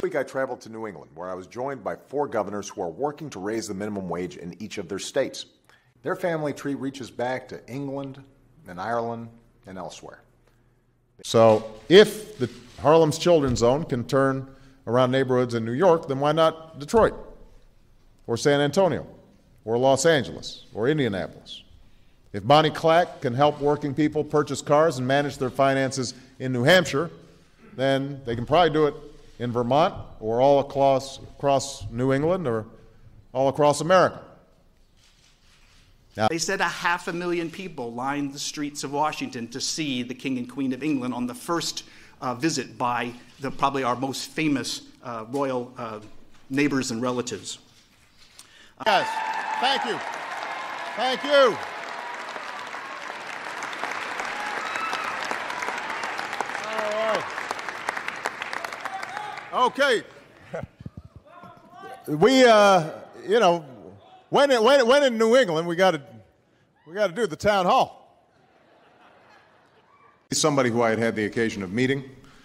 week I traveled to New England, where I was joined by 4 governors who are working to raise the minimum wage in each of their states. Their family tree reaches back to England and Ireland and elsewhere. So if the Harlem's Children's Zone can turn around neighborhoods in New York, then why not Detroit or San Antonio or Los Angeles or Indianapolis? If Bonnie Clack can help working people purchase cars and manage their finances in New Hampshire, then they can probably do it in Vermont or all across New England or all across America. They said 500,000 people lined the streets of Washington to see the King and Queen of England on the first visit by probably our most famous royal neighbors and relatives. Yes, thank you. Thank you. All right. Okay. We, when in New England, we got to do the town hall. Somebody who I had the occasion of meeting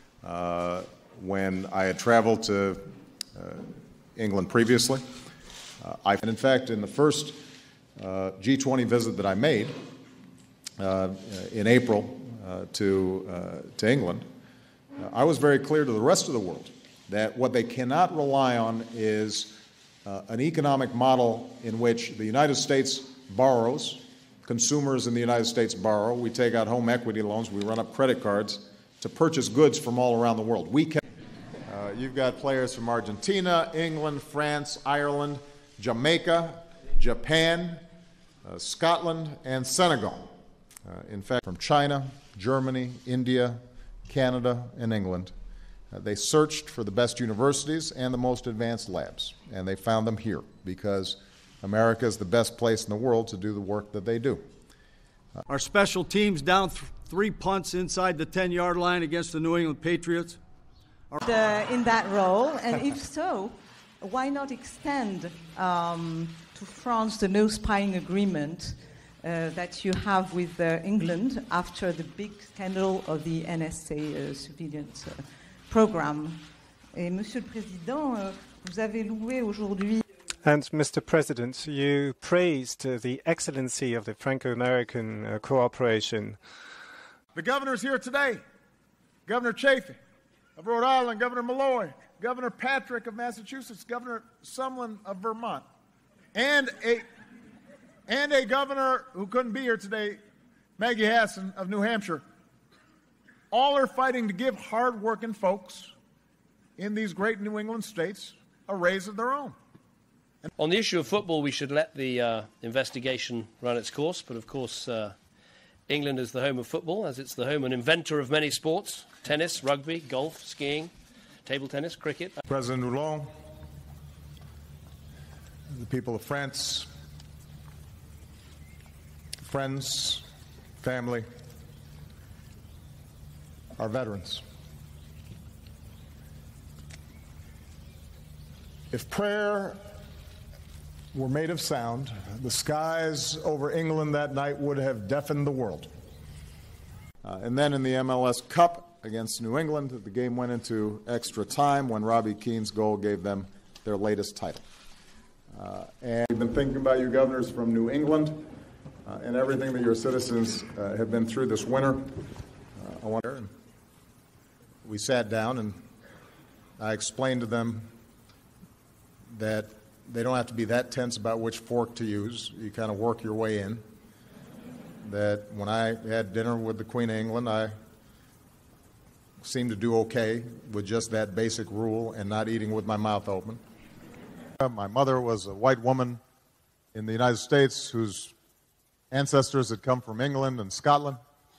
when I had traveled to England previously. And in fact, in the first G20 visit that I made in April to England, I was very clear to the rest of the world that what they cannot rely on is an economic model in which the United States borrows, consumers in the United States borrow, we take out home equity loans, we run up credit cards to purchase goods from all around the world. You've got players from Argentina, England, France, Ireland, Jamaica, Japan, Scotland, and Senegal. In fact, from China, Germany, India, Canada, and England. They searched for the best universities and the most advanced labs, and they found them here because America is the best place in the world to do the work that they do. Our special teams down 3 punts inside the 10-yard line against the New England Patriots. In that role, and if so, why not extend to France the no spying agreement that you have with England after the big scandal of the NSA surveillance program? Et Monsieur le Président, vous avez loué aujourd'hui. And Mr. President, you praised the excellency of the Franco-American cooperation. The governors here today, Governor Chafee of Rhode Island, Governor Malloy, Governor Patrick of Massachusetts, Governor Sumlin of Vermont, and a governor who couldn't be here today, Maggie Hassan of New Hampshire, all are fighting to give hard-working folks in these great New England states a raise of their own. On the issue of football, we should let the investigation run its course, but of course England is the home of football, as it's the home and inventor of many sports: tennis, rugby, golf, skiing, table tennis, cricket. President Hollande, the people of France, friends, family, our veterans. If prayer were made of sound, the skies over England that night would have deafened the world. And then in the MLS Cup against New England, the game went into extra time when Robbie Keane's goal gave them their latest title. And we've been thinking about you governors from New England and everything that your citizens have been through this winter. We sat down and I explained to them that they don't have to be that tense about which fork to use. You kind of work your way in. That when I had dinner with the Queen of England, I seemed to do okay with just that basic rule and not eating with my mouth open. My mother was a white woman in the United States whose ancestors had come from England and Scotland.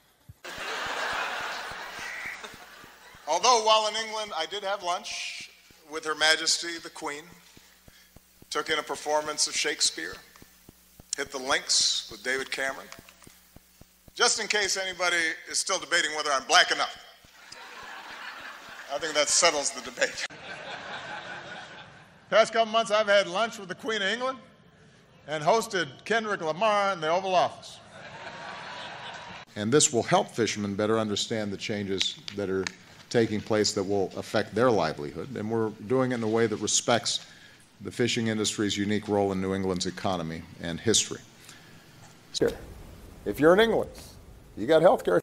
Although while in England I did have lunch with Her Majesty the Queen, took in a performance of Shakespeare, hit the links with David Cameron, just in case anybody is still debating whether I'm black enough. I think that settles the debate. Past couple months I've had lunch with the Queen of England and hosted Kendrick Lamar in the Oval Office. And this will help fishermen better understand the changes that are taking place that will affect their livelihood, and we're doing it in a way that respects the fishing industry's unique role in New England's economy and history. If you're in England, you got health care.